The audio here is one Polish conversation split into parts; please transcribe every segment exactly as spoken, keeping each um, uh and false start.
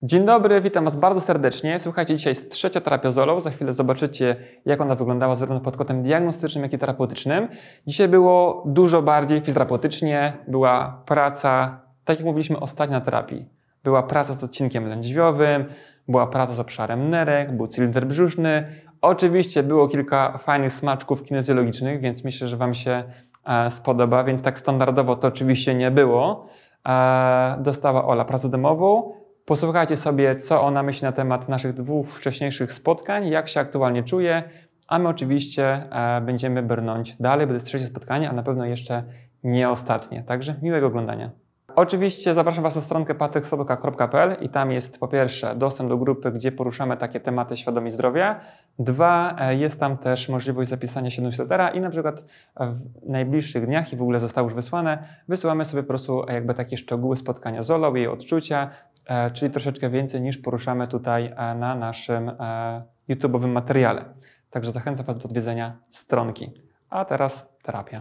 Dzień dobry, witam Was bardzo serdecznie. Słuchajcie, dzisiaj jest trzecia terapia z Olą. Za chwilę zobaczycie, jak ona wyglądała zarówno pod kątem diagnostycznym, jak i terapeutycznym. Dzisiaj było dużo bardziej fizjoterapeutycznie. Była praca, tak jak mówiliśmy ostatnio na terapii. Była praca z odcinkiem lędźwiowym, była praca z obszarem nerek, był cylinder brzuszny. Oczywiście było kilka fajnych smaczków kinezjologicznych, więc myślę, że Wam się e, spodoba, więc tak standardowo to oczywiście nie było. E, dostała Ola pracę domową. Posłuchajcie sobie, co ona myśli na temat naszych dwóch wcześniejszych spotkań, jak się aktualnie czuje, a my oczywiście e, będziemy brnąć dalej, bo to jest trzecie spotkanie, a na pewno jeszcze nie ostatnie. Także miłego oglądania. Oczywiście zapraszam Was na stronkę patryk soboka kropka p l i tam jest po pierwsze dostęp do grupy, gdzie poruszamy takie tematy świadomi zdrowia. Dwa, e, jest tam też możliwość zapisania się do newslettera i na przykład w najbliższych dniach, i w ogóle zostało już wysłane, wysyłamy sobie po prostu jakby takie szczegóły spotkania z Olą, jej odczucia, E, czyli troszeczkę więcej niż poruszamy tutaj e, na naszym e, YouTube'owym materiale. Także zachęcam Was do odwiedzenia stronki. A teraz terapia.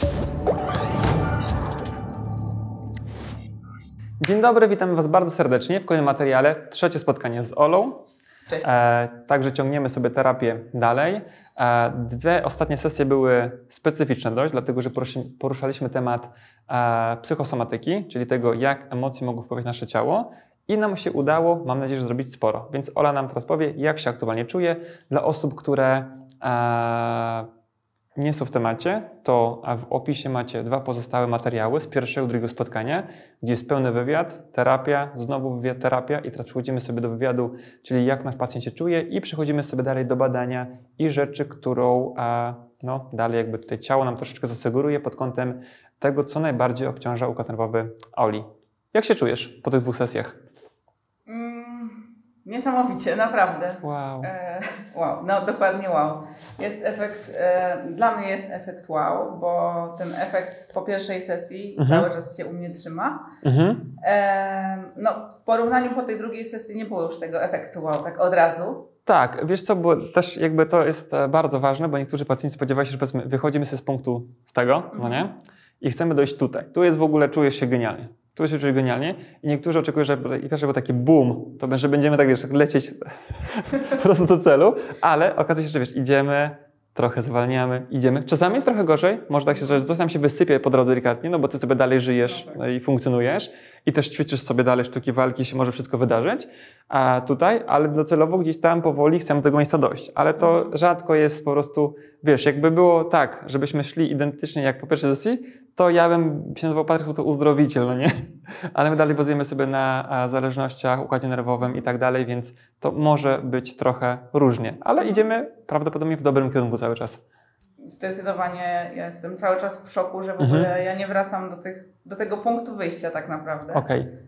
Dzień dobry, witamy Was bardzo serdecznie w kolejnym materiale. Trzecie spotkanie z Olą. Cześć. E, także ciągniemy sobie terapię dalej. E, dwie ostatnie sesje były specyficzne dość, dlatego że poruszaliśmy temat e, psychosomatyki, czyli tego, jak emocje mogą wpływać na nasze ciało. I nam się udało, mam nadzieję, że zrobić sporo. Więc Ola nam teraz powie, jak się aktualnie czuje. Dla osób, które e, nie są w temacie, to w opisie macie dwa pozostałe materiały z pierwszego, drugiego spotkania, gdzie jest pełny wywiad, terapia, znowu wywiad, terapia i teraz przechodzimy sobie do wywiadu, czyli jak nasz pacjent się czuje i przechodzimy sobie dalej do badania i rzeczy, którą e, no, dalej jakby tutaj ciało nam troszeczkę zasugeruje pod kątem tego, co najbardziej obciąża układ nerwowy Oli. Jak się czujesz po tych dwóch sesjach? Mm, niesamowicie, naprawdę. Wow. E, wow, no dokładnie wow. Jest efekt, e, dla mnie jest efekt wow, bo ten efekt po pierwszej sesji mhm. cały czas się u mnie trzyma. Mhm. E, no w porównaniu po tej drugiej sesji nie było już tego efektu wow, tak od razu. Tak, wiesz co, bo też jakby to jest bardzo ważne, bo niektórzy pacjenci spodziewają się, że powiedzmy, wychodzimy sobie z punktu z tego, mhm. no nie? I chcemy dojść tutaj. Tu jest w ogóle, czujesz się genialnie. Tu się czuje genialnie i niektórzy oczekują, że pierwszy był taki boom, to że będziemy tak, wiesz, lecieć po prostu do celu, ale okazuje się, że wiesz, idziemy, trochę zwalniamy, idziemy. Czasami jest trochę gorzej, może tak się, że coś tam się wysypie po drodze delikatnie, no bo ty sobie dalej żyjesz no i funkcjonujesz i też ćwiczysz sobie dalej sztuki walki, się może wszystko wydarzyć a tutaj, ale docelowo gdzieś tam powoli chcemy do tego miejsca dojść, ale to rzadko jest po prostu, wiesz, jakby było tak, żebyśmy szli identycznie jak po pierwszej sesji, to ja bym się nazywał Patryk, to uzdrowiciel, no nie? Ale my dalej bazujemy sobie na a, zależnościach, układzie nerwowym i tak dalej, więc to może być trochę różnie, ale idziemy prawdopodobnie w dobrym kierunku cały czas. Zdecydowanie ja jestem cały czas w szoku, że w ogóle mhm. ja nie wracam do, tych, do tego punktu wyjścia tak naprawdę. Okej. Okay.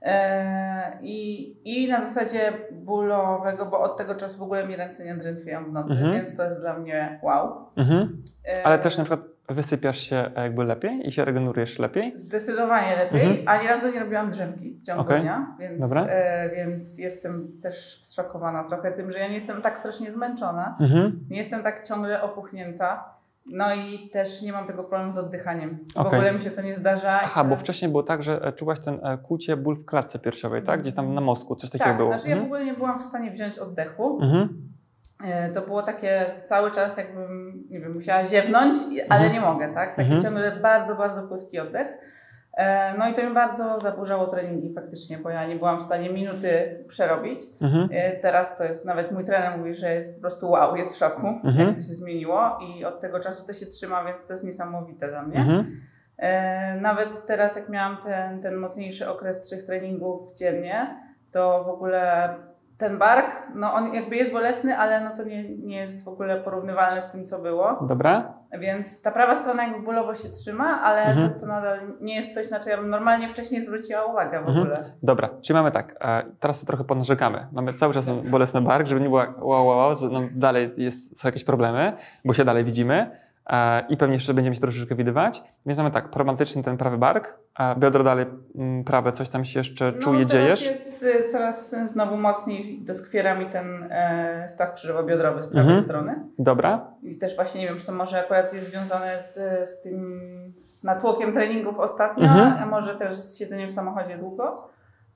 I, I na zasadzie bólowego, bo od tego czasu w ogóle mi ręce nie drętwieją w nocy, mhm. więc to jest dla mnie wow. Mhm. Ale też na przykład wysypiasz się jakby lepiej i się regenerujesz lepiej? Zdecydowanie lepiej, mhm. ani razu nie robiłam drzemki w ciągu okay. dnia, więc, e, więc jestem też zszokowana trochę tym, że ja nie jestem tak strasznie zmęczona, mhm. nie jestem tak ciągle opuchnięta. No i też nie mam tego problemu z oddychaniem. W okay. ogóle mi się to nie zdarza. Aha, bo wcześniej było tak, że czułaś ten kucie, ból w klatce piersiowej, tak? Gdzieś tam na mostku, coś takiego tak, było. Znaczy mhm. ja w ogóle nie byłam w stanie wziąć oddechu. Mhm. To było takie cały czas jakbym, nie wiem, musiała ziewnąć, ale mhm. nie mogę, tak? Taki mhm. ciągle bardzo, bardzo płytki oddech. No i to mi bardzo zaburzało treningi faktycznie, bo ja nie byłam w stanie minuty przerobić. Mhm. Teraz to jest, nawet mój trener mówi, że jest po prostu wow, jest w szoku, mhm. jak to się zmieniło i od tego czasu to się trzyma, więc to jest niesamowite dla mnie. Mhm. Nawet teraz jak miałam ten, ten mocniejszy okres trzech treningów dziennie, to w ogóle ten bark, no on jakby jest bolesny, ale no to nie, nie jest w ogóle porównywalne z tym, co było. Dobra. Więc ta prawa strona jakby bólowo się trzyma, ale mhm. to, to nadal nie jest coś, na co ja bym normalnie wcześniej zwróciła uwagę w ogóle. Mhm. Dobra, czyli mamy tak, teraz to trochę podnarzekamy. Mamy cały czas bolesny bark, żeby nie było wow, wow, wow, no dalej jest, są jakieś problemy, bo się dalej widzimy. I pewnie jeszcze będziemy się troszeczkę widywać. Więc mamy tak, problematyczny ten prawy bark, a biodro dalej prawe, coś tam się jeszcze no, czuje, dziejesz? jest coraz znowu mocniej, doskwiera mi ten e, staw krzyżowo-biodrowy z prawej mhm. strony. Dobra. I też właśnie nie wiem, czy to może akurat jest związane z, z tym natłokiem treningów ostatnio, mhm. a może też z siedzeniem w samochodzie długo.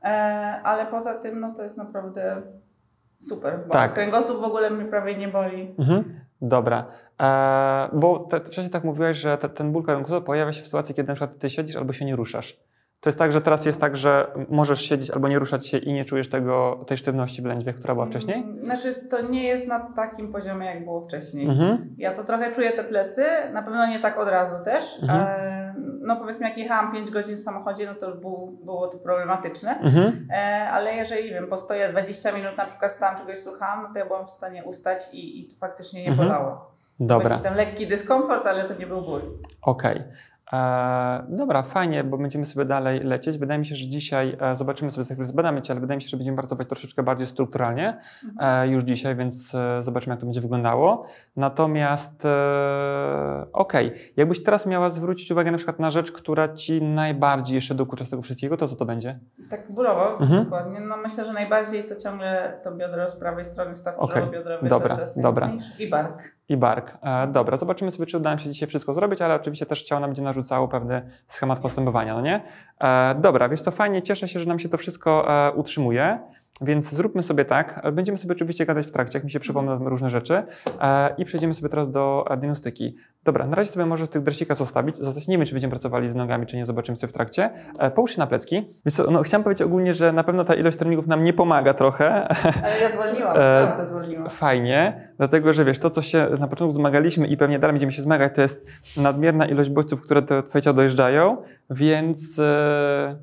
ale poza tym no to jest naprawdę super, bo tak. kręgosłup w ogóle mnie prawie nie boli. Mhm. Dobra, eee, bo te, wcześniej tak mówiłeś, że te, ten ból kręgosłupa pojawia się w sytuacji, kiedy na przykład ty siedzisz albo się nie ruszasz. To jest tak, że teraz jest tak, że możesz siedzieć albo nie ruszać się i nie czujesz tego, tej sztywności w lędźwiach, która była wcześniej? Znaczy to nie jest na takim poziomie, jak było wcześniej. Mhm. Ja to trochę czuję te plecy, na pewno nie tak od razu też. Mhm. E, no powiedzmy jak jechałam pięć godzin w samochodzie, no to już było, było to problematyczne. Mhm. E, ale jeżeli wiem, postoję dwadzieścia minut, na przykład stałam, czegoś słuchałam, no to ja byłam w stanie ustać i, i to faktycznie nie mhm. bolało. Dobra. Jakiś tam lekki dyskomfort, ale to nie był ból. Okej. Okay. E, dobra, fajnie, bo będziemy sobie dalej lecieć. Wydaje mi się, że dzisiaj e, zobaczymy sobie, jak zbadamy Cię, ale wydaje mi się, że będziemy pracować troszeczkę bardziej strukturalnie e, już dzisiaj, więc e, zobaczymy, jak to będzie wyglądało. Natomiast e, okej, okay. Jakbyś teraz miała zwrócić uwagę na przykład na rzecz, która Ci najbardziej jeszcze dokucza z tego wszystkiego, to co to będzie? Tak bólowo, mhm. dokładnie. No myślę, że najbardziej to ciągle to biodro z prawej strony, staw okay. brzuchowo-biodrowy, dobra, to jest dobra. i bark. I bark. E, dobra, zobaczymy sobie, czy uda nam się dzisiaj wszystko zrobić, ale oczywiście też ciało nam będzie narzucało pewny schemat postępowania, no nie? E, dobra, wiesz co, fajnie, cieszę się, że nam się to wszystko e, utrzymuje, więc zróbmy sobie tak, będziemy sobie oczywiście gadać w trakcie, jak mi się przypomną różne rzeczy e, i przejdziemy sobie teraz do diagnostyki. Dobra, na razie sobie może tych dresika zostawić, zostać, nie wiem, czy będziemy pracowali z nogami, czy nie, zobaczymy sobie w trakcie. E, połóż się na plecki. Wiesz co, no, chciałem powiedzieć ogólnie, że na pewno ta ilość treningów nam nie pomaga trochę. Ale ja zwolniłam, e, naprawdę zwolniłam. Fajnie, dlatego, że wiesz, to co się na początku zmagaliśmy i pewnie dalej będziemy się zmagać, to jest nadmierna ilość bodźców, które do twoje ciało dojeżdżają, więc e,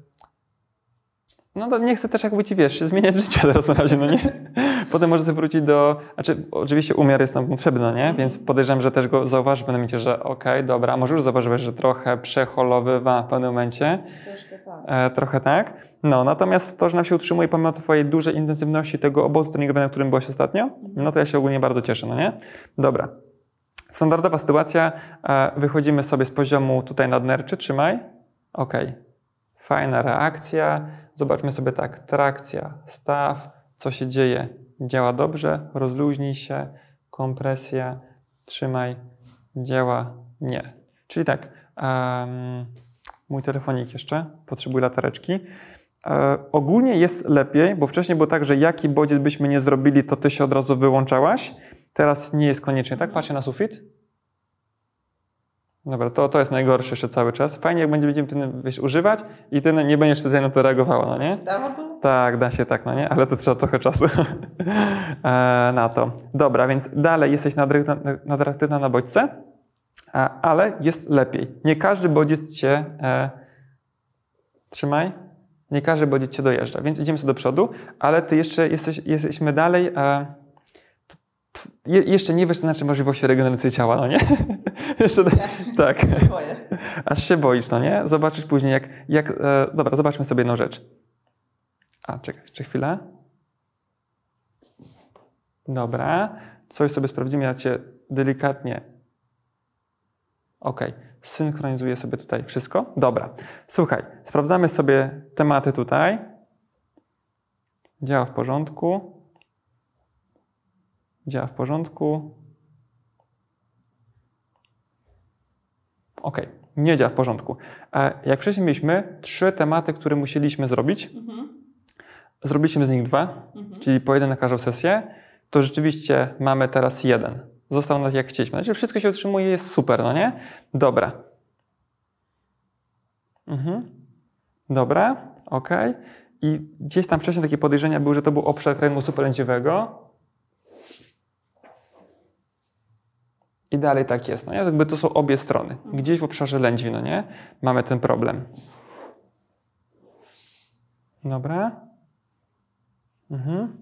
no to nie chcę też jakby ci, wiesz, zmieniać życie teraz na razie, no nie? Potem może sobie wrócić do, znaczy oczywiście umiar jest nam potrzebny, no nie? Więc podejrzewam, że też go zauważysz w pewnym momencie, że okej, okay, dobra, może już zauważyłeś, że trochę przeholowywa w pewnym momencie. Troszkę tak. E, trochę tak. No, natomiast to, że nam się utrzymuje pomimo twojej dużej intensywności tego obozu treningowego, na którym byłaś ostatnio, no to ja się ogólnie bardzo cieszę, no nie? Dobra. Standardowa sytuacja. E, wychodzimy sobie z poziomu tutaj nadnerczy, trzymaj. Okej. Okay. Fajna reakcja. Zobaczmy sobie tak, trakcja, staw, co się dzieje, działa dobrze, rozluźnij się, kompresja, trzymaj, działa, nie. Czyli tak, um, mój telefonik jeszcze, potrzebuję latareczki. E, ogólnie jest lepiej, bo wcześniej było tak, że jaki bodziec byśmy nie zrobili, to ty się od razu wyłączałaś. Teraz nie jest koniecznie tak, patrzcie na sufit. Dobra, to, to jest najgorsze jeszcze cały czas. Fajnie, jak będziemy ten, wiesz, używać i ty nie będziesz specjalnie na to reagowała, no nie? Da w ogóle? Tak, da się tak, no nie? Ale to trzeba trochę czasu e, na to. Dobra, więc dalej jesteś nadreaktywna na bodźce, e, ale jest lepiej. Nie każdy bodziec cię e, trzymaj, nie każdy bodziec cię dojeżdża, więc idziemy sobie do przodu, ale ty jeszcze jesteś, jesteśmy dalej e, Je, jeszcze nie wiesz, co znaczy możliwości regeneracji ciała, no nie? jeszcze, ja, tak. się boję. Aż się boisz, no nie? Zobaczysz później, jak... jak e, dobra, zobaczmy sobie jedną rzecz. A, czekaj, jeszcze chwilę. Dobra. Coś sobie sprawdzimy, ja cię delikatnie... Okej. Okay. Synchronizuję sobie tutaj wszystko. Dobra. Słuchaj, sprawdzamy sobie tematy tutaj. Działa w porządku. Działa w porządku. Ok, nie działa w porządku. Jak wcześniej mieliśmy trzy tematy, które musieliśmy zrobić. Mhm. Zrobiliśmy z nich dwa, mhm. czyli po jeden na każdą sesję. To rzeczywiście mamy teraz jeden. Został nam jak chcieliśmy. Znaczy wszystko się utrzymuje, jest super, no nie? Dobra. Mhm. Dobra, ok. I gdzieś tam wcześniej takie podejrzenia były, że to był obszar kręgosłupa lędźwiowego. I dalej tak jest, no nie? Jakby to są obie strony. Gdzieś w obszarze lędźwi, no nie? Mamy ten problem. Dobra. Mhm.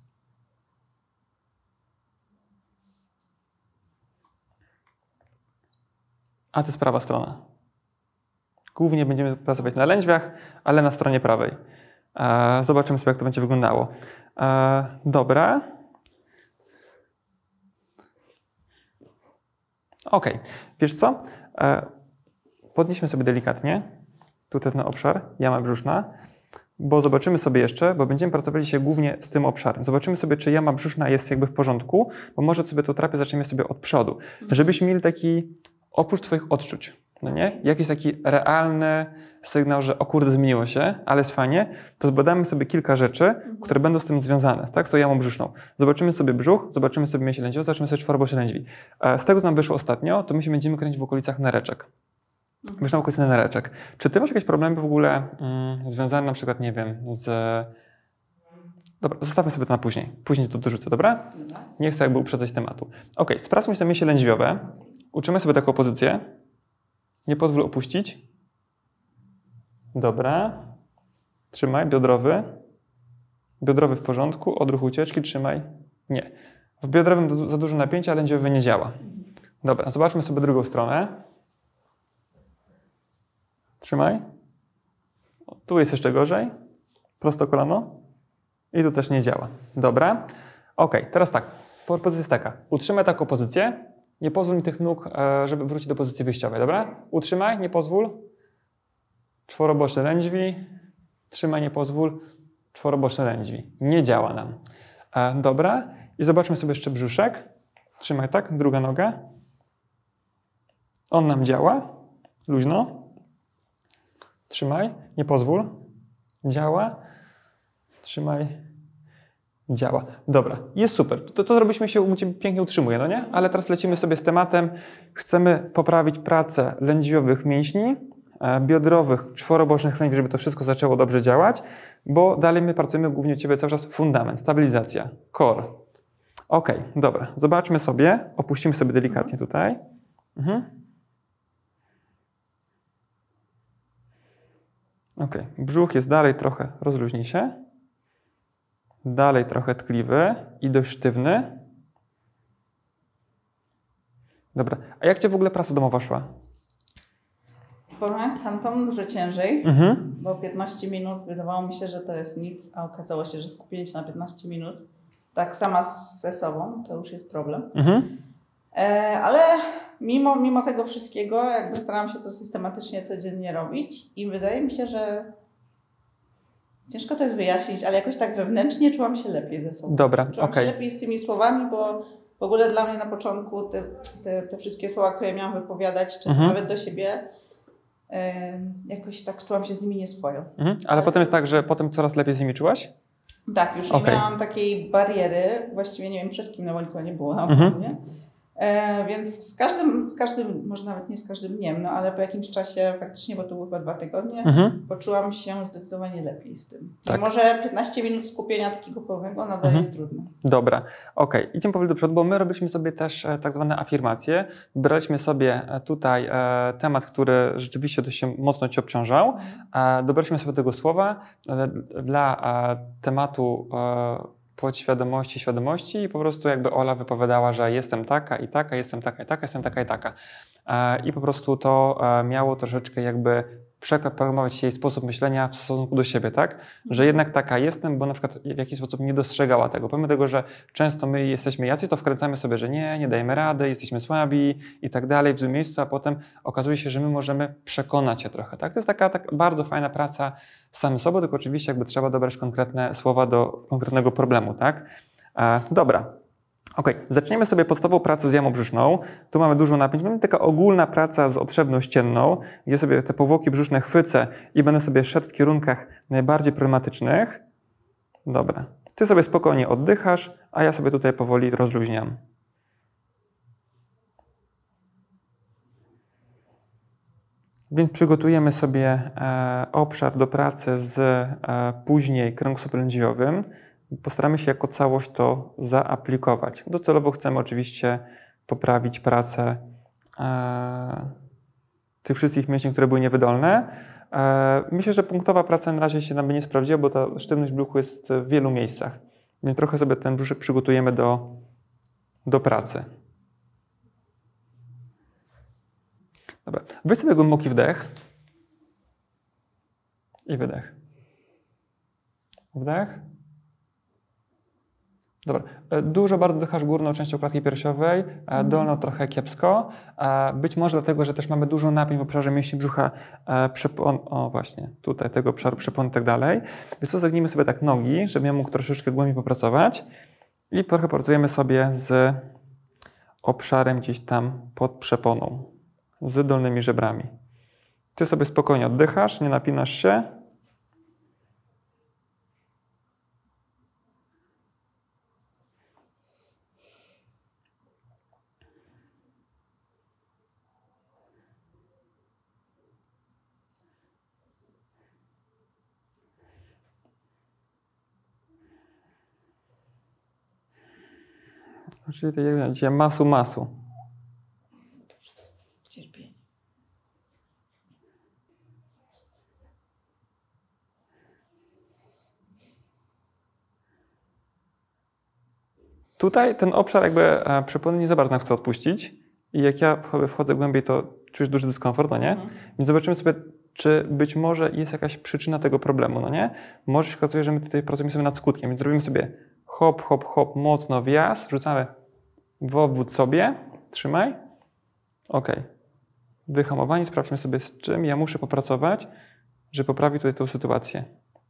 A to jest prawa strona. Głównie będziemy pracować na lędźwiach, ale na stronie prawej. E, zobaczymy sobie, jak to będzie wyglądało. E, dobra. Ok, wiesz co? E, podnieśmy sobie delikatnie tutaj ten obszar, jama brzuszna, bo zobaczymy sobie jeszcze, bo będziemy pracowali się głównie z tym obszarem. Zobaczymy sobie, czy jama brzuszna jest jakby w porządku, bo może sobie tą terapię zaczniemy sobie od przodu, żebyśmy mieli taki oprócz twoich odczuć. no nie? Jakiś taki realny sygnał, że o kurde, zmieniło się, ale jest fajnie, to zbadamy sobie kilka rzeczy, mhm. które będą z tym związane, tak? Z tą jamą brzuszną. Zobaczymy sobie brzuch, zobaczymy sobie mięśnie lędźwiowe, zobaczymy sobie czworoboczne lędźwi. Z tego, co nam wyszło ostatnio, to my się będziemy kręcić w okolicach nereczek. Mhm. Wyszło w okolicy nereczek. Czy ty masz jakieś problemy w ogóle mm, związane na przykład, nie wiem, z... Dobra, zostawmy sobie to na później. Później to dorzucę, dobra? Nie chcę jakby uprzedzać tematu. Ok, sprawdźmy sobie mięśnie lędźwiowe. Uczymy sobie taką pozycję. Nie pozwól opuścić. Dobra. Trzymaj, biodrowy. Biodrowy w porządku, odruch ucieczki, trzymaj. Nie. W biodrowym za dużo napięcia, a lędźwiowy nie działa. Dobra, zobaczmy sobie drugą stronę. Trzymaj. Tu jest jeszcze gorzej. Prosto kolano. I tu też nie działa. Dobra. Ok, teraz tak. Pozycja jest taka. Utrzymaj taką pozycję. Nie pozwól mi tych nóg, żeby wrócić do pozycji wyjściowej. Dobra? Utrzymaj, nie pozwól. Czworoboczne lędźwi. Trzymaj, nie pozwól. Czworoboczne lędźwi. Nie działa nam. Dobra. I zobaczmy sobie jeszcze brzuszek. Trzymaj tak. Druga noga. On nam działa. Luźno. Trzymaj, nie pozwól. Działa. Trzymaj. Działa. Dobra, jest super. To, to zrobiliśmy się, u Ciebie pięknie utrzymuje, no nie? Ale teraz lecimy sobie z tematem. Chcemy poprawić pracę lędźwiowych mięśni, biodrowych, czworobocznych lędźwi, żeby to wszystko zaczęło dobrze działać, bo dalej my pracujemy głównie u Ciebie cały czas fundament, stabilizacja, core. Ok, dobra. Zobaczmy sobie. Opuścimy sobie delikatnie tutaj. Mhm. Ok, brzuch jest dalej trochę, rozluźnij się. Dalej trochę tkliwy i dość sztywny. Dobra, a jak Cię w ogóle praca domowa szła? Porównałem z tamtą dużo ciężej, mhm. bo piętnaście minut wydawało mi się, że to jest nic, a okazało się, że skupienie się na piętnaście minut, tak sama ze sobą, to już jest problem. Mhm. E, ale mimo, mimo tego wszystkiego jakby staram się to systematycznie codziennie robić i wydaje mi się, że ciężko to jest wyjaśnić, ale jakoś tak wewnętrznie czułam się lepiej ze sobą. Dobra, Czułam okay. się lepiej z tymi słowami, bo w ogóle dla mnie na początku te, te, te wszystkie słowa, które miałam wypowiadać, czy mhm. nawet do siebie, yy, jakoś tak czułam się z nimi nieswojo. Mhm. Ale, ale potem jest tak, że potem coraz lepiej z nimi czułaś? Tak, już nie okay. miałam takiej bariery, właściwie nie wiem przed kim, no bo nikogo nie było na mhm. mnie. E, więc z każdym, z każdym, może nawet nie z każdym dniem, no ale po jakimś czasie faktycznie, bo to było chyba dwa tygodnie, mhm. poczułam się zdecydowanie lepiej z tym. Tak. Może piętnaście minut skupienia takiego pełnego nadal mhm. jest trudne. Dobra, okej. Okay. Idziemy powoli do przodu, bo my robiliśmy sobie też e, tak zwane afirmacje. Wybraliśmy sobie tutaj e, temat, który rzeczywiście dość się mocno Cię obciążał. E, dobraliśmy sobie tego słowa e, dla e, tematu e, podświadomości, świadomości i po prostu jakby Ola wypowiadała, że jestem taka i taka, jestem taka i taka, jestem taka i taka. I po prostu to miało troszeczkę jakby przeprogramować jej sposób myślenia w stosunku do siebie, tak? Że jednak taka jestem, bo na przykład w jakiś sposób nie dostrzegała tego. Pomimo tego, że często my jesteśmy jacy, to wkręcamy sobie, że nie, nie dajemy rady, jesteśmy słabi i tak dalej w złym miejscu, a potem okazuje się, że my możemy przekonać się trochę, tak? To jest taka tak bardzo fajna praca z samym sobą, tylko oczywiście jakby trzeba dobrać konkretne słowa do konkretnego problemu, tak? E, dobra. Ok, zaczniemy sobie podstawową pracę z jamą brzuszną. Tu mamy dużo napięć. Mamy taka ogólna praca z otrzebną ścienną, gdzie sobie te powłoki brzuszne chwycę i będę sobie szedł w kierunkach najbardziej problematycznych. Dobra. Ty sobie spokojnie oddychasz, a ja sobie tutaj powoli rozluźniam. Więc przygotujemy sobie e, obszar do pracy z e, później kręgosłupem lędźwiowym. Postaramy się jako całość to zaaplikować. Docelowo chcemy oczywiście poprawić pracę e, tych wszystkich mięśni, które były niewydolne. E, myślę, że punktowa praca na razie się nam by nie sprawdziła, bo ta sztywność brzuchu jest w wielu miejscach. Więc trochę sobie ten brzuszek przygotujemy do, do pracy. Dobra. Weź sobie głęboki wdech i wydech. Wdech. Dobra. Dużo bardzo oddychasz górną częścią klatki piersiowej, mm. dolną trochę kiepsko. Być może dlatego, że też mamy dużo napięć w obszarze mięśni brzucha, przepon, o właśnie, tutaj tego obszaru przepon i tak dalej. Więc to zagnijmy sobie tak nogi, żebym ja mógł troszeczkę głębiej popracować. I trochę pracujemy sobie z obszarem gdzieś tam pod przeponą. z dolnymi żebrami. Ty sobie spokojnie oddychasz, nie napinasz się. Czyli tak jak dzisiaj masu, masu. Cierpienie. Tutaj ten obszar jakby przepony nie za bardzo chcę odpuścić i jak ja wchodzę głębiej, to czujesz duży dyskomfort, no nie? Mhm. Więc zobaczymy sobie, czy być może jest jakaś przyczyna tego problemu, no nie? Może się okazuje, że my tutaj pracujemy sobie nad skutkiem, więc zrobimy sobie hop, hop, hop, mocno wjazd, rzucamy w obwód sobie, trzymaj. Ok. Wyhamowanie, sprawdźmy sobie z czym ja muszę popracować, żeby poprawić tutaj tę sytuację.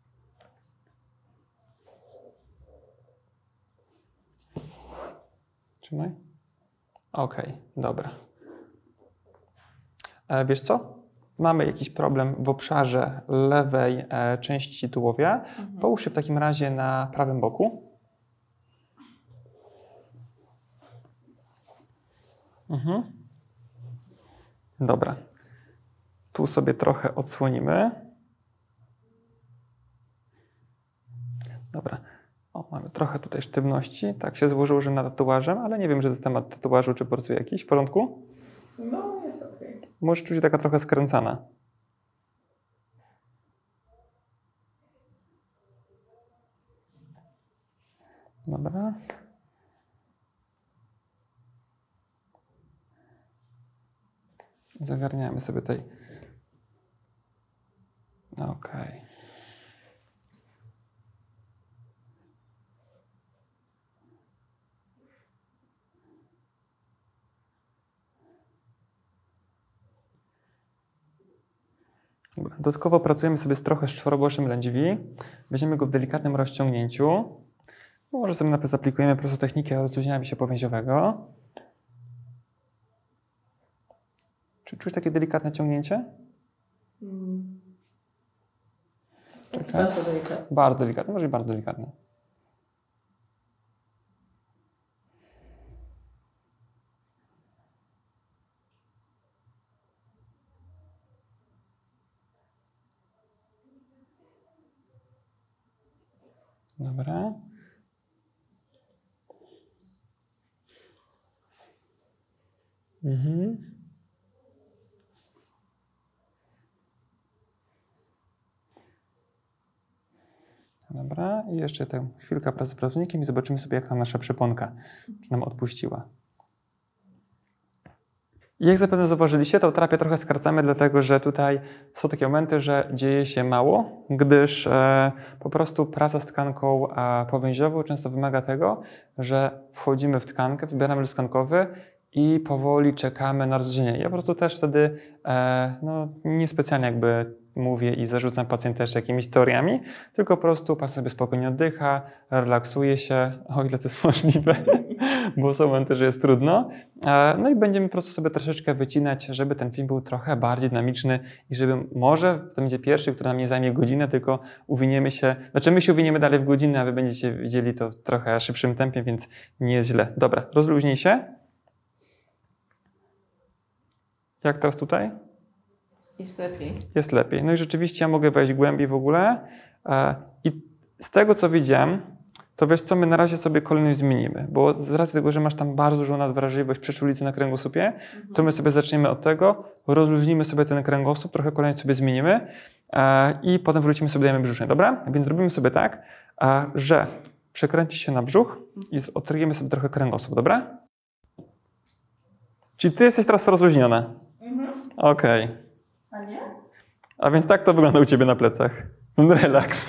Trzymaj. Ok, dobra. E, wiesz co? Mamy jakiś problem w obszarze lewej e, części tułowia. Mhm. Połóż się w takim razie na prawym boku. Mhm. Dobra. Tu sobie trochę odsłonimy. Dobra. O, mamy trochę tutaj sztywności. Tak się złożyło, że nad tatuażem, ale nie wiem, że to jest temat tatuażu, czy po prostu jakiś. W porządku? No, jest okej. Okay. Możesz czuć się taka trochę skręcana. Dobra. Zagarniamy sobie tutaj. Okej. Dobra. Dodatkowo pracujemy sobie z trochę z czworogłoszem lędźwi. Weźmiemy go w delikatnym rozciągnięciu. Może sobie najpierw zaplikujemy po prostu technikę rozluźniania mięśnia powięziowego. Czy czujesz takie delikatne ciągnięcie? Hmm. Czekaj. Bardzo delikatne. Bardzo delikatne, może i bardzo delikatne. Dobra. Mhm. Dobra, i jeszcze tę chwilkę pracy z pracownikiem i zobaczymy sobie, jak ta nasza przeponka czy nam odpuściła. I jak zapewne zauważyliście, tą terapię trochę skracamy, dlatego że tutaj są takie momenty, że dzieje się mało, gdyż e, po prostu praca z tkanką e, powięziową często wymaga tego, że wchodzimy w tkankę, wybieramy luz tkankowy i powoli czekamy na rozluźnienie. Ja po prostu też wtedy e, no, niespecjalnie jakby mówię i zarzucam pacjent też jakimiś teoriami, tylko po prostu pacjent sobie spokojnie oddycha, relaksuje się, o ile to jest możliwe, bo są momenty, że jest trudno. E, no i będziemy po prostu sobie troszeczkę wycinać, żeby ten film był trochę bardziej dynamiczny i żeby może, to będzie pierwszy, który nam nie zajmie godzinę, tylko uwiniemy się, znaczy my się uwiniemy dalej w godzinę, a wy będziecie widzieli to w trochę szybszym tempie, więc nie jest źle. Dobra, rozluźnij się. Jak teraz tutaj? Jest lepiej. Jest lepiej. No i rzeczywiście ja mogę wejść głębiej w ogóle. I z tego, co widziałem, to wiesz co, my na razie sobie kolejność zmienimy, bo z racji tego, że masz tam bardzo dużą nadwrażliwość przeczulicy na kręgosłupie, mhm. to my sobie zaczniemy od tego, rozluźnimy sobie ten kręgosłup, trochę kolejność sobie zmienimy i potem wrócimy sobie do jamy brzusznej, dobra? Więc zrobimy sobie tak, że przekręcisz się na brzuch i odtryjemy sobie trochę kręgosłup, dobra? Czyli ty jesteś teraz rozluźniona. Mhm. Okej. Okay. A nie? A więc tak to wygląda u ciebie na plecach. Relaks.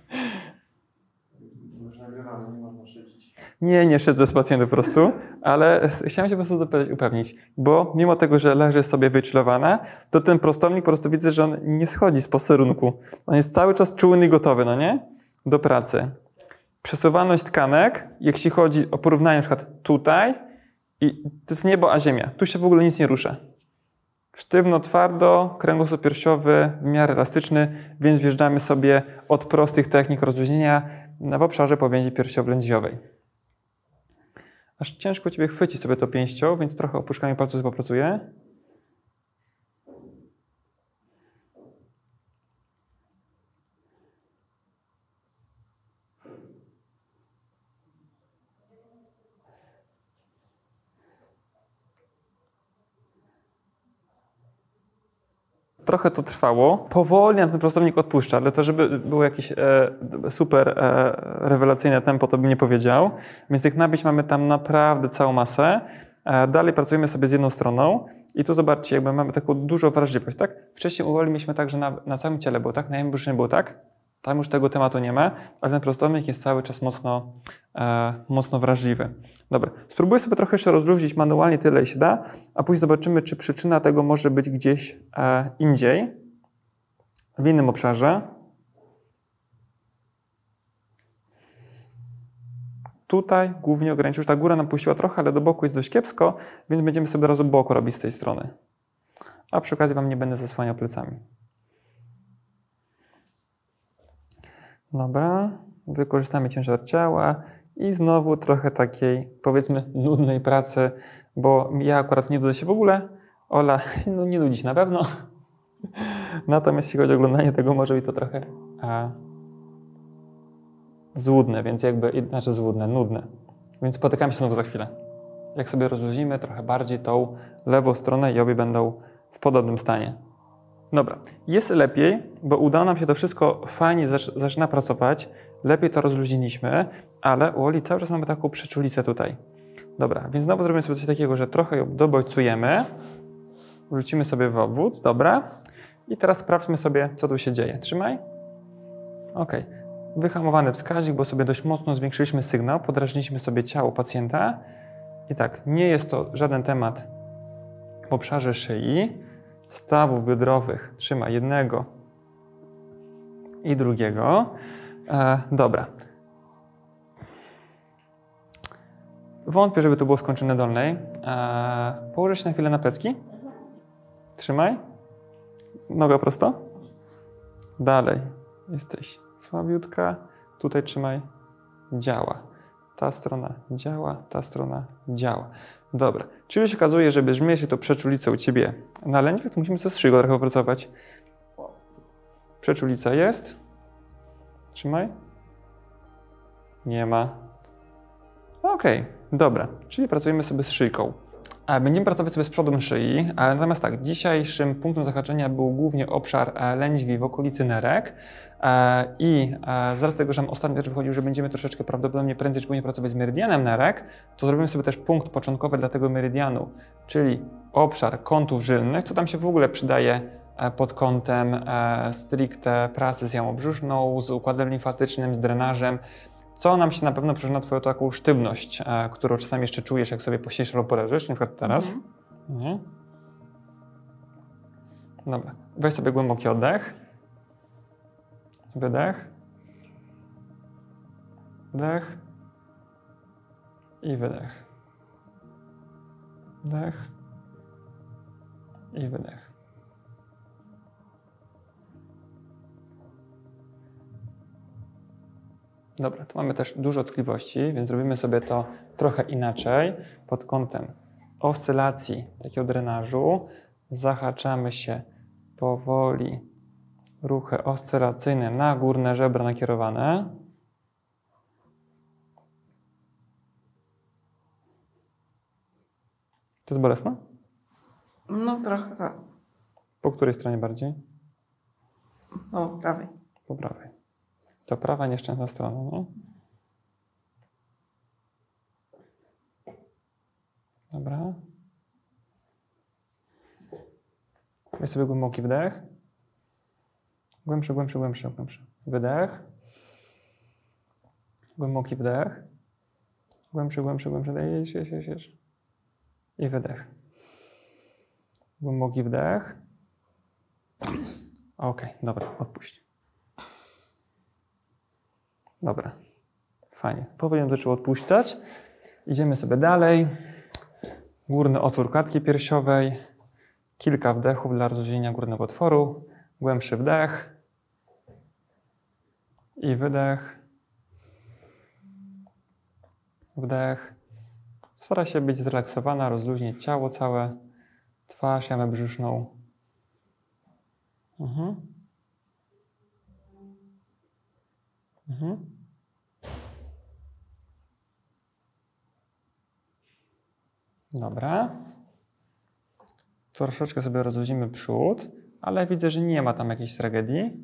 Już nagrywamy, nie można szydzić. Nie, nie szydzę z pacjentem po prostu, ale chciałem się po prostu upewnić, bo mimo tego, że leży sobie wychillowana, to ten prostownik po prostu widzę, że on nie schodzi z posterunku. On jest cały czas czujny i gotowy, no nie? Do pracy. Przesuwalność tkanek, jeśli chodzi o porównanie na przykład tutaj, i to jest niebo a ziemia. Tu się w ogóle nic nie rusza. Sztywno, twardo, kręgosłup piersiowy w miarę elastyczny, więc wjeżdżamy sobie od prostych technik rozluźnienia w obszarze powięzi piersiowo-lędźwiowej. Aż ciężko Ciebie chwycić sobie to pięścią, więc trochę opuszczami palców popracuję. Trochę to trwało. Powoli na ten prostownik odpuszcza, ale to, żeby było jakieś e, super e, rewelacyjne tempo, to bym nie powiedział. Więc tych napięć mamy tam naprawdę całą masę. E, dalej pracujemy sobie z jedną stroną i tu zobaczcie, jakby mamy taką dużą wrażliwość, tak? Wcześniej u Oli mieliśmy tak, że na, na całym ciele było tak, na jędrze było tak. Tam już tego tematu nie ma, ale ten prostownik jest cały czas mocno, e, mocno wrażliwy. Dobra, spróbuję sobie trochę jeszcze rozluźnić manualnie tyle, ile się da, a później zobaczymy, czy przyczyna tego może być gdzieś e, indziej, w innym obszarze. Tutaj głównie ograniczył, już ta góra nam puściła trochę, ale do boku jest dość kiepsko, więc będziemy sobie od razu boku robić z tej strony. A przy okazji Wam nie będę zasłaniał plecami. Dobra, wykorzystamy ciężar ciała i znowu trochę takiej, powiedzmy, nudnej pracy, bo ja akurat nie nudzę się w ogóle, Ola no, nie nudzi się na pewno. Natomiast jeśli chodzi o oglądanie tego, może być to trochę a, złudne, więc jakby, znaczy złudne, nudne. Więc spotykamy się znowu za chwilę. Jak sobie rozluźnimy trochę bardziej tą lewą stronę i obie będą w podobnym stanie. Dobra, jest lepiej, bo udało nam się to wszystko fajnie zaczyna pracować, lepiej to rozluźniliśmy, ale u Oli cały czas mamy taką przeczulicę tutaj. Dobra, więc znowu zrobimy sobie coś takiego, że trochę ją dobojcujemy, wrzucimy sobie w obwód, dobra, i teraz sprawdźmy sobie, co tu się dzieje. Trzymaj. Ok, wyhamowany wskaźnik, bo sobie dość mocno zwiększyliśmy sygnał, podrażniliśmy sobie ciało pacjenta i tak, nie jest to żaden temat w obszarze szyi, stawów biodrowych, trzyma jednego i drugiego. E, dobra. Wątpię, żeby to było skończone dolnej. E, położę się na chwilę na plecki. Trzymaj. Noga prosto. Dalej. Jesteś słabiutka. Tutaj trzymaj. Działa. Ta strona działa, ta strona działa. Dobra, czyli się okazuje, żeby zmniejszyć tą przeczulicę u Ciebie na lędźwiach, to musimy ze strzygą trochę popracować. Przeczulica jest. Trzymaj. Nie ma. Okej, okay, dobra, czyli pracujemy sobie z szyjką. A będziemy pracować sobie z przodem szyi, ale natomiast tak, dzisiejszym punktem zahaczenia był głównie obszar lędźwi w okolicy nerek i z racji tego, że nam ostatnio też wychodził, że będziemy troszeczkę prawdopodobnie prędzej czy później pracować z meridianem nerek, to zrobimy sobie też punkt początkowy dla tego meridianu, czyli obszar kątów żylnych, co tam się w ogóle przydaje pod kątem stricte pracy z jamą brzuszną, z układem limfatycznym, z drenażem, co nam się na pewno przyczyna Twoją taką sztywność, e, którą czasami jeszcze czujesz, jak sobie posiedzisz albo poleżysz, na przykład teraz. Mm. Nie. Dobra, weź sobie głęboki oddech. Wydech. Wdech. I wydech. Wdech. I wydech. Dobra, tu mamy też dużo tkliwości, więc zrobimy sobie to trochę inaczej. Pod kątem oscylacji takiego drenażu zahaczamy się powoli, ruchy oscylacyjne na górne żebra nakierowane. To jest bolesne? No trochę tak. Po której stronie bardziej? Po prawej. Po prawej. To prawa nieszczęsna strona, nie? Dobra. Weź sobie głęboki wdech. Głębszy, głębszy, głębszy, głębszy. Wydech. Głęboki wdech. Głębszy, głębszy, głębszy. Jedź, jedź, jedź, jedź. I wydech. Głęboki wdech. Ok, dobra, odpuść. Dobra, fajnie. Powoli ją zaczęło odpuszczać. Idziemy sobie dalej. Górny otwór klatki piersiowej. kilka wdechów dla rozluźnienia górnego otworu. Głębszy wdech i wydech. Wdech. Stara się być zrelaksowana, rozluźnić ciało całe, twarz, jamę brzuszną. Mhm. Mhm. Dobra. Troszeczkę sobie rozluźnimy przód, ale widzę, że nie ma tam jakiejś tragedii.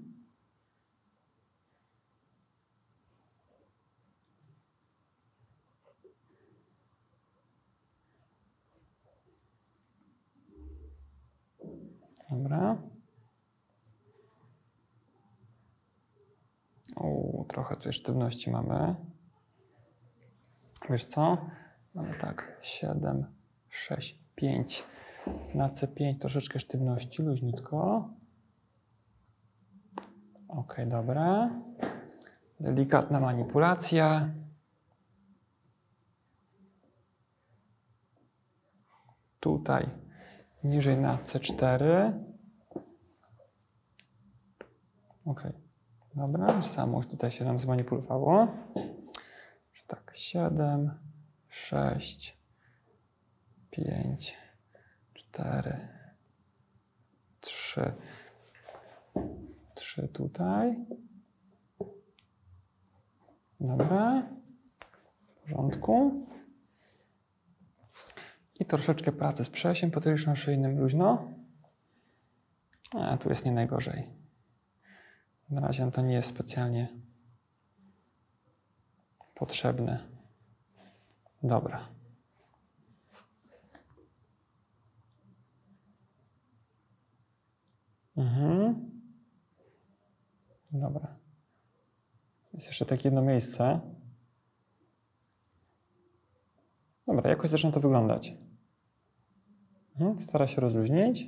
Dobra. O, trochę tutaj sztywności mamy. Wiesz co? Mamy tak, siedem, sześć, pięć. Na C pięć troszeczkę sztywności, luźniutko. Ok, dobra. Delikatna manipulacja. Tutaj niżej na C cztery. Ok, dobra. Samo tutaj się nam zmanipulowało. Tak, siedem, sześć, pięć, cztery, trzy, trzy tutaj. Dobra, w porządku. I troszeczkę pracy z przesiem potyliczno-szyjnym luźno. A tu jest nie najgorzej. Na razie to nie jest specjalnie potrzebne. Dobra. Mhm. Dobra. Jest jeszcze takie jedno miejsce. Dobra, jakoś zaczyna to wyglądać. Mhm. Stara się rozluźnić.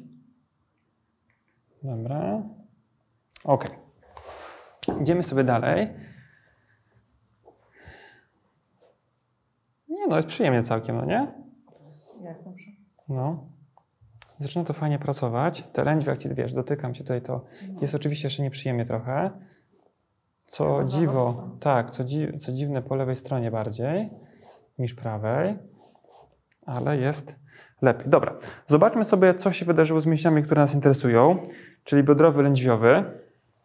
Dobra. Ok. Idziemy sobie dalej. Nie no, jest przyjemnie całkiem, no nie? Ja jestem przy. No. Zaczyna to fajnie pracować. Te lędźwie, jak ci wiesz, dotykam cię tutaj, to no. Jest oczywiście jeszcze nieprzyjemnie trochę. Co ja dziwo, tak, co, dzi co dziwne po lewej stronie bardziej niż prawej, ale jest lepiej. Dobra, zobaczmy sobie, co się wydarzyło z mięśniami, które nas interesują, czyli biodrowy, lędźwiowy.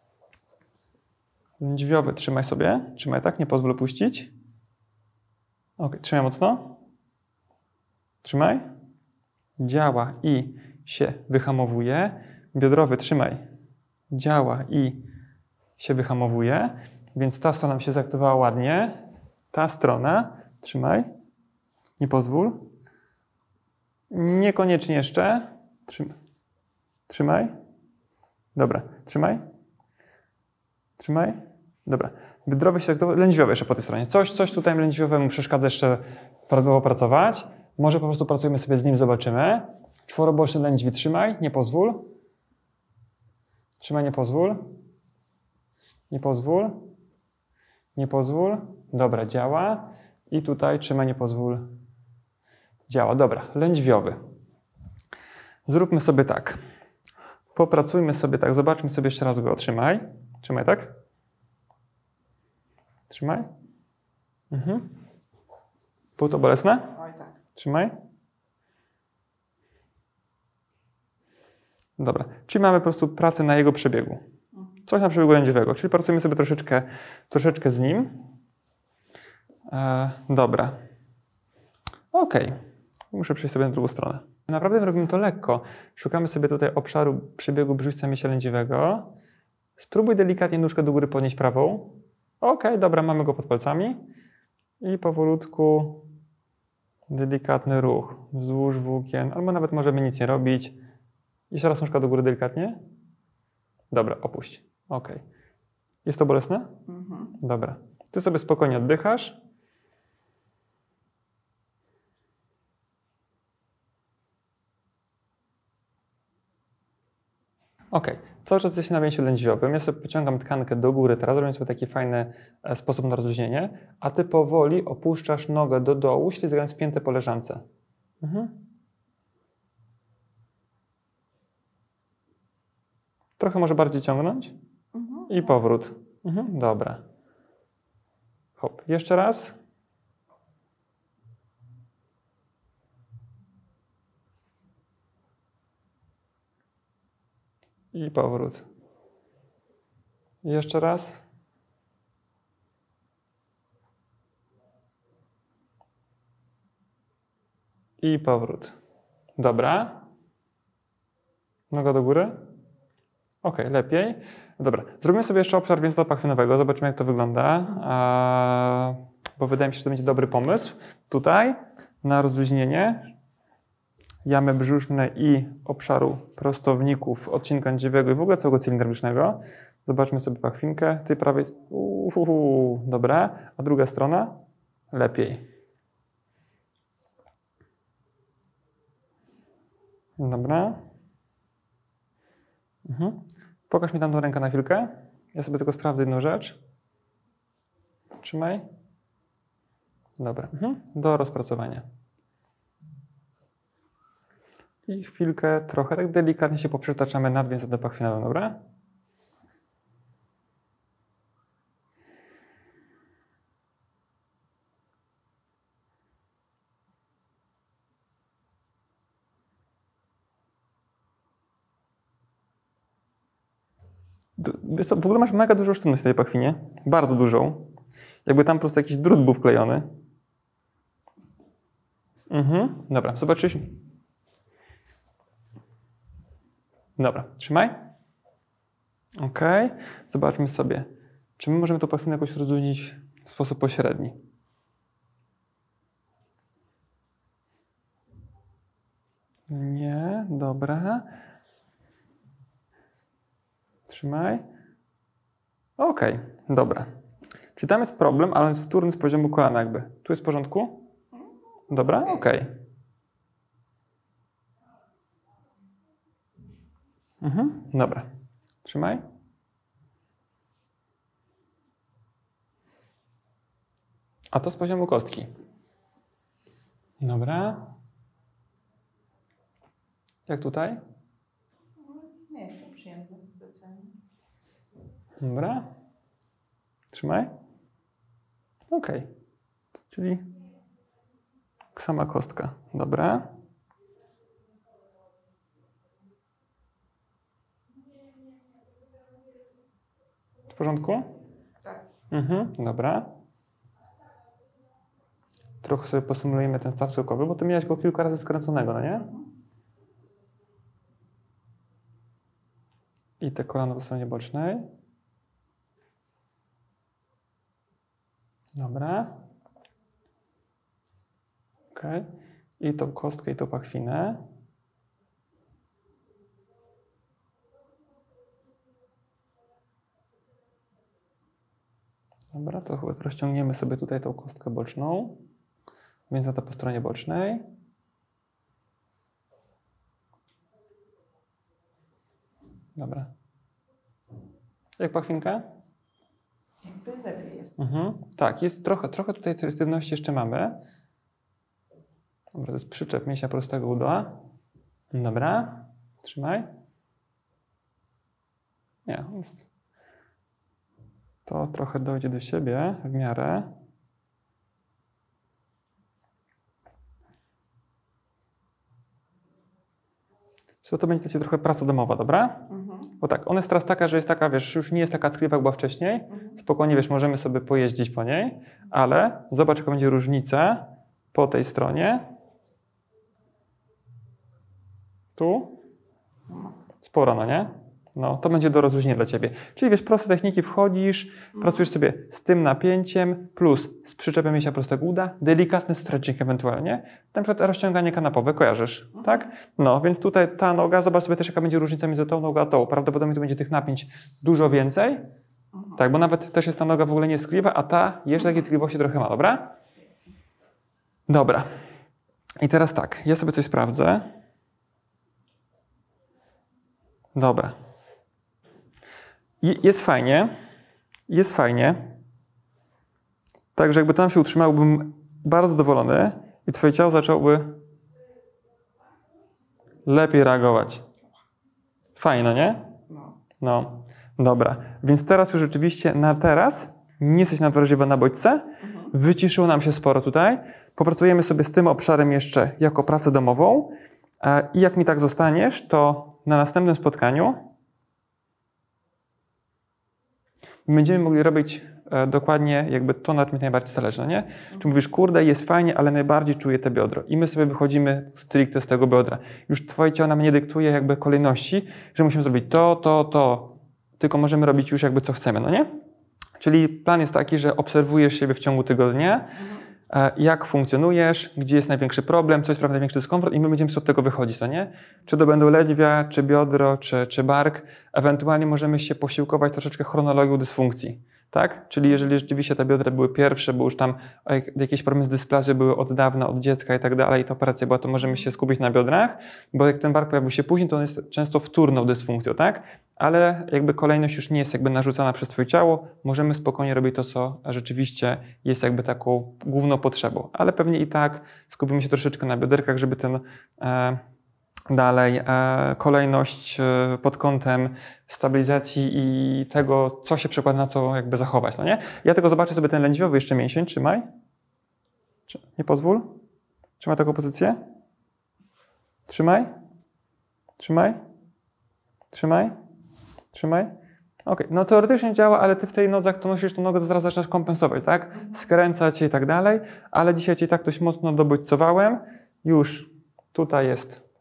Lędźwiowy, trzymaj sobie, trzymaj tak, nie pozwól opuścić. Ok, trzymaj mocno. Trzymaj. Działa i się wyhamowuje. Biodrowy, trzymaj. Działa i się wyhamowuje. Więc ta strona mi się zaaktywowała ładnie. Ta strona, trzymaj. Nie pozwól. Niekoniecznie jeszcze. Trzymaj. Trzymaj. Dobra, trzymaj. Trzymaj. Dobra. Biodrowy się zaaktywował. Lędźwiowy jeszcze po tej stronie. Coś, coś tutaj lędźwiowemu przeszkadza jeszcze prawidłowo pracować. Może po prostu pracujemy sobie z nim, zobaczymy. Czworoboczny lędźwi, trzymaj, nie pozwól. Trzymaj, nie pozwól. Nie pozwól. Nie pozwól. Dobra, działa. I tutaj trzymaj, nie pozwól. Działa. Dobra, lędźwiowy. Zróbmy sobie tak. Popracujmy sobie tak. Zobaczmy sobie jeszcze raz go. Trzymaj. Trzymaj, tak? Trzymaj. Mhm. Było to bolesne? Oj, tak. Trzymaj. Dobra, czyli mamy po prostu pracę na jego przebiegu. Coś na przebiegu lędźwiowego, czyli pracujemy sobie troszeczkę, troszeczkę z nim. E, dobra. Ok. Muszę przejść sobie na drugą stronę. Naprawdę robimy to lekko. Szukamy sobie tutaj obszaru przebiegu brzuszca mięśnia lędźwiowego. Spróbuj delikatnie nóżkę do góry podnieść prawą. Ok, dobra, mamy go pod palcami. I powolutku delikatny ruch wzdłuż włókien, albo nawet możemy nic nie robić. Jeszcze raz nóżka do góry delikatnie. Dobra, opuść. Ok. Jest to bolesne? Mhm. Dobra. Ty sobie spokojnie oddychasz. Ok. Cały czas jesteśmy na mięsiu lędźwiowym. Ja sobie pociągam tkankę do góry teraz, robiąc sobie taki fajny sposób na rozluźnienie, a ty powoli opuszczasz nogę do dołu, ślizgając piętę po leżance. Mhm. Trochę może bardziej ciągnąć. Mhm. I powrót. Mhm. Dobra. Hop. Jeszcze raz. I powrót. Jeszcze raz. I powrót. Dobra. Noga do góry. Ok, lepiej. Dobra. Zrobimy sobie jeszcze obszar więzadła pachwionowego. Zobaczymy, jak to wygląda. A, bo wydaje mi się, że to będzie dobry pomysł. Tutaj na rozluźnienie jamy brzusznej i obszaru prostowników, odcinka niedźwiowego i w ogóle całego cylindra brzusznego. Zobaczmy sobie pachwinkę. Ty prawej... Uhuhu, dobra. A druga strona? Lepiej. Dobra. Mhm. Pokaż mi tam tą rękę na chwilkę. Ja sobie tylko sprawdzę jedną rzecz. Trzymaj. Dobra. Mhm. Do rozpracowania. I chwilkę trochę tak delikatnie się poprzetaczamy nad więzadłem pachwionowym, dobra? W ogóle masz mega dużą sztywność w tej pachwinie. Bardzo dużą. Jakby tam po prostu jakiś drut był wklejony. Mhm. Dobra, zobaczyliśmy. Dobra, trzymaj. Ok. Zobaczmy sobie, czy my możemy tą pachwinę jakoś rozluźnić w sposób pośredni. Nie, dobra. Trzymaj. Ok, dobra. Czyli tam jest problem, ale on jest wtórny z poziomu kolana jakby. Tu jest w porządku? Dobra, ok. Mhm, dobra. Trzymaj. A to z poziomu kostki. Dobra. Jak tutaj? Nie jest to przyjemne. Dobra. Trzymaj. Ok. Czyli sama kostka. Dobra. W porządku? Tak. Mhm, dobra. Trochę sobie posymulujemy ten staw skokowy, bo ty miałeś go kilka razy skręconego, no nie? I te kolano po stronie bocznej. Dobra. Ok. I tą kostkę, i tą pachwinę. Dobra, to chyba rozciągniemy sobie tutaj tą kostkę boczną. Więc na to po stronie bocznej. Dobra. Jak pachwinka? Jakby lepiej jest. Mhm. Tak, jest trochę, trochę tutaj tej sztywności jeszcze mamy. Dobra, to jest przyczep mięśnia prostego uda. Dobra, trzymaj. Nie, jest. To trochę dojdzie do siebie w miarę. Co to będzie to trochę praca domowa, dobra? Mhm. Bo tak, ona jest teraz taka, że jest taka, wiesz, już nie jest taka tkliwa, jak była wcześniej. Mhm. Spokojnie, wiesz, możemy sobie pojeździć po niej, ale zobacz, jaka będzie różnica po tej stronie. Tu? Sporo, no nie? No, to będzie do rozluźnienia dla ciebie. Czyli wiesz, proste techniki, wchodzisz, mhm. pracujesz sobie z tym napięciem, plus z przyczepem mięśnia prostego uda, delikatny stretching ewentualnie, na przykład rozciąganie kanapowe, kojarzysz, mhm. tak? No, więc tutaj ta noga, zobacz sobie też, jaka będzie różnica między tą nogą a tą. Prawdopodobnie tu będzie tych napięć dużo więcej, mhm. tak, bo nawet też jest ta noga w ogóle nie tkliwa, a ta jeszcze takiej tkliwości trochę ma, dobra? Dobra. I teraz tak, ja sobie coś sprawdzę. Dobra. Jest fajnie, jest fajnie. Także jakby tam się utrzymał, byłbym bardzo zadowolony i twoje ciało zaczęłoby lepiej reagować. Fajno, nie? No. No, dobra. Więc teraz już rzeczywiście na teraz nie jesteś nadwrażliwa na bodźce. Mhm. Wyciszyło nam się sporo tutaj. Popracujemy sobie z tym obszarem jeszcze jako pracę domową. I jak mi tak zostaniesz, to na następnym spotkaniu będziemy mogli robić e, dokładnie jakby to, na czym mi najbardziej zależy, no nie? Czy mówisz, kurde, jest fajnie, ale najbardziej czuję te biodro. I my sobie wychodzimy stricte z tego biodra. Już twoje ciało nam nie dyktuje jakby kolejności, że musimy zrobić to, to, to. Tylko możemy robić już jakby co chcemy, no nie? Czyli plan jest taki, że obserwujesz siebie w ciągu tygodnia, jak funkcjonujesz, gdzie jest największy problem, co sprawia największy dyskomfort i my będziemy od tego wychodzić, no nie? Czy to będą lędźwia, czy biodro, czy, czy bark. Ewentualnie możemy się posiłkować troszeczkę chronologią dysfunkcji, tak? Czyli jeżeli rzeczywiście te biodra były pierwsze, bo już tam jakieś problemy z dysplazją były od dawna, od dziecka i tak dalej, to operacja była, to możemy się skupić na biodrach, bo jak ten bark pojawił się później, to on jest często wtórną dysfunkcją, tak? Ale jakby kolejność już nie jest jakby narzucana przez twoje ciało, możemy spokojnie robić to, co rzeczywiście jest jakby taką główną potrzebą. Ale pewnie i tak skupimy się troszeczkę na bioderkach, żeby ten e, dalej e, kolejność e, pod kątem stabilizacji i tego, co się przekłada na co jakby zachować, no nie? Ja tylko zobaczę sobie ten lędźwiowy jeszcze mięsień, trzymaj. Nie pozwól. Trzymaj taką pozycję. Trzymaj. Trzymaj. Trzymaj. Trzymaj. Ok, no teoretycznie działa, ale ty w tej nodze, jak to nosisz tą nogę, to zaraz zaczynasz kompensować, tak? Skręcać się i tak dalej, ale dzisiaj cię tak dość mocno dobodźcowałem. Już tutaj jest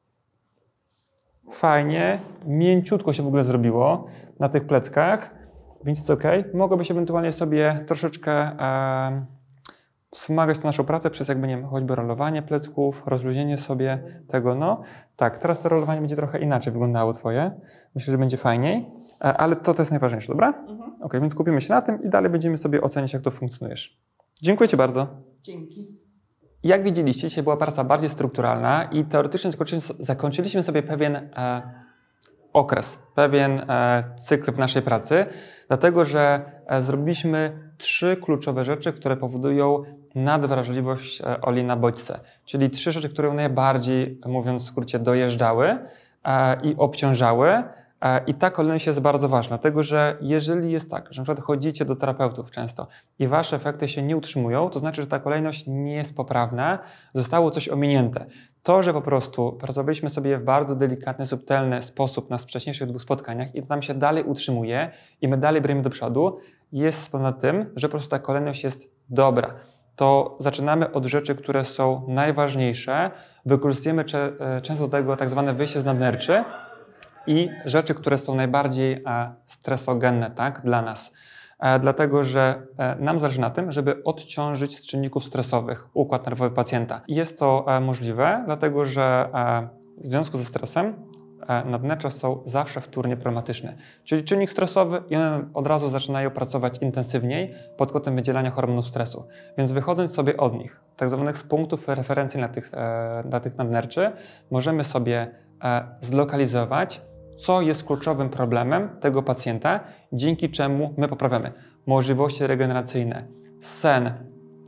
fajnie, mięciutko się w ogóle zrobiło na tych pleckach, więc jest ok. Mogłobyś ewentualnie sobie troszeczkę e, wspomagać tę naszą pracę przez jakby, nie wiem, choćby rolowanie plecków, rozluźnienie sobie tego, no. Tak, teraz to rolowanie będzie trochę inaczej wyglądało twoje. Myślę, że będzie fajniej, ale to, to jest najważniejsze, dobra? Mhm. Ok, więc skupimy się na tym i dalej będziemy sobie oceniać, jak to funkcjonujesz. Dziękuję ci bardzo. Dzięki. Jak widzieliście, dzisiaj była praca bardziej strukturalna i teoretycznie zakończyliśmy sobie pewien e, okres, pewien e, cykl w naszej pracy, dlatego że e, zrobiliśmy trzy kluczowe rzeczy, które powodują nadwrażliwość e, Oli na bodźce. Czyli trzy rzeczy, które najbardziej, mówiąc w skrócie, dojeżdżały e, i obciążały. E, I ta kolejność jest bardzo ważna, dlatego że jeżeli jest tak, że na przykład chodzicie do terapeutów często i wasze efekty się nie utrzymują, to znaczy, że ta kolejność nie jest poprawna, zostało coś ominięte. To, że po prostu pracowaliśmy sobie w bardzo delikatny, subtelny sposób na wcześniejszych dwóch spotkaniach i to nam się dalej utrzymuje i my dalej brniemy do przodu, jest ponad tym, że po prostu ta kolejność jest dobra. To zaczynamy od rzeczy, które są najważniejsze, wykorzystujemy cze, często do tego tak zwane wyjście z nadnerczy i rzeczy, które są najbardziej e, stresogenne, tak, dla nas. E, dlatego, że e, nam zależy na tym, żeby odciążyć z czynników stresowych układ nerwowy pacjenta. I jest to e, możliwe, dlatego że e, w związku ze stresem e, nadnercza są zawsze wtórnie problematyczne. Czyli czynnik stresowy i one od razu zaczynają pracować intensywniej pod kątem wydzielania hormonów stresu. Więc wychodząc sobie od nich, tak zwanych z punktów referencji dla tych, e, dla tych nadnerczy, możemy sobie e, zlokalizować, co jest kluczowym problemem tego pacjenta, dzięki czemu my poprawiamy możliwości regeneracyjne, sen, e,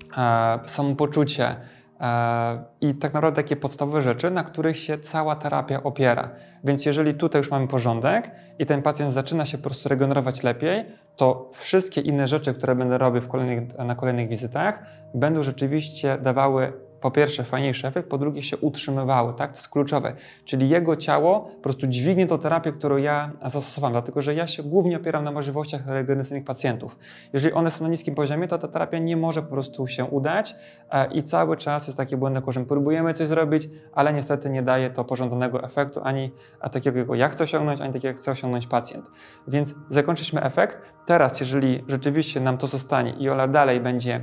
samopoczucie e, i tak naprawdę takie podstawowe rzeczy, na których się cała terapia opiera. Więc jeżeli tutaj już mamy porządek i ten pacjent zaczyna się po prostu regenerować lepiej, to wszystkie inne rzeczy, które będę robił w kolejnych, na kolejnych wizytach, będą rzeczywiście dawały po pierwsze fajniejszy efekt, po drugie się utrzymywały, tak? To jest kluczowe. Czyli jego ciało po prostu dźwignie tą terapię, którą ja zastosowałem, dlatego że ja się głównie opieram na możliwościach regeneracyjnych pacjentów. Jeżeli one są na niskim poziomie, to ta terapia nie może po prostu się udać e, i cały czas jest takie błędne, że próbujemy coś zrobić, ale niestety nie daje to pożądanego efektu, ani takiego, jakiego ja chcę osiągnąć, ani takiego, jak chce osiągnąć pacjent. Więc zakończyliśmy efekt. Teraz, jeżeli rzeczywiście nam to zostanie i Ola dalej będzie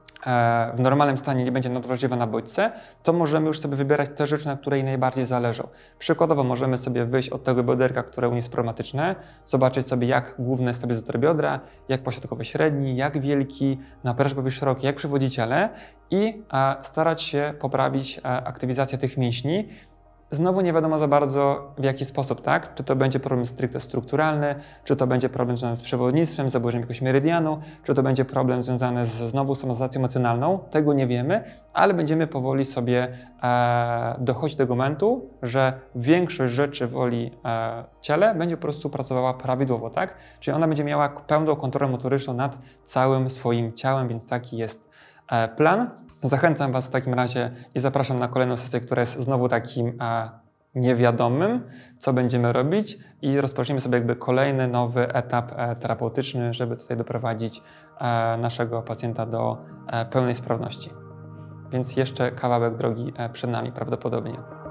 w normalnym stanie nie będzie nadwrażliwa na bodźce, to możemy już sobie wybierać te rzeczy, na które jej najbardziej zależą. Przykładowo możemy sobie wyjść od tego bioderka, które u niej jest problematyczne, zobaczyć sobie, jak główny stabilizator biodra, jak pośrodkowy średni, jak wielki, na perszbowy szeroki, jak przywodziciele i starać się poprawić aktywizację tych mięśni znowu nie wiadomo za bardzo w jaki sposób, tak? Czy to będzie problem stricte strukturalny, czy to będzie problem związany z przewodnictwem, z zaburzeniem jakiegoś meridianu, czy to będzie problem związany z znowu somatyzacją emocjonalną. Tego nie wiemy, ale będziemy powoli sobie e, dochodzić do tego momentu, że większość rzeczy w woli e, ciele będzie po prostu pracowała prawidłowo, tak? Czyli ona będzie miała pełną kontrolę motoryczną nad całym swoim ciałem, więc taki jest e, plan. Zachęcam Was w takim razie i zapraszam na kolejną sesję, która jest znowu takim e, niewiadomym, co będziemy robić i rozpoczniemy sobie jakby kolejny nowy etap e, terapeutyczny, żeby tutaj doprowadzić e, naszego pacjenta do e, pełnej sprawności. Więc jeszcze kawałek drogi e, przed nami prawdopodobnie.